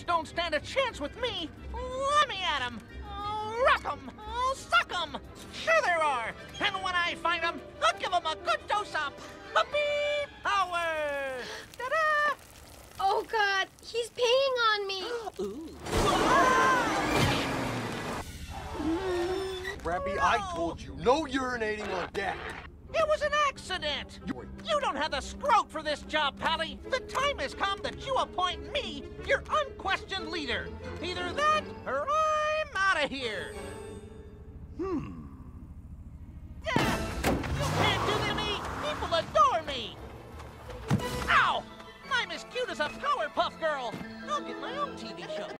Fish don't stand a chance with me. Let me at 'em. I'll rock 'em. I'll suck 'em. Sure there are. And when I find 'em, I'll give 'em a good dose of puppy power. Ta-da! Oh, God, he's peeing on me. Scrappy, I told you, no urinating on deck. It was an accident. You don't have the scrote for this job, Pally. The time has come that you appoint me your unquestioned leader. Either that, or I'm out of here. You can't do that to me. People adore me. Ow! I'm as cute as a Powerpuff Girl. I'll get my own TV show.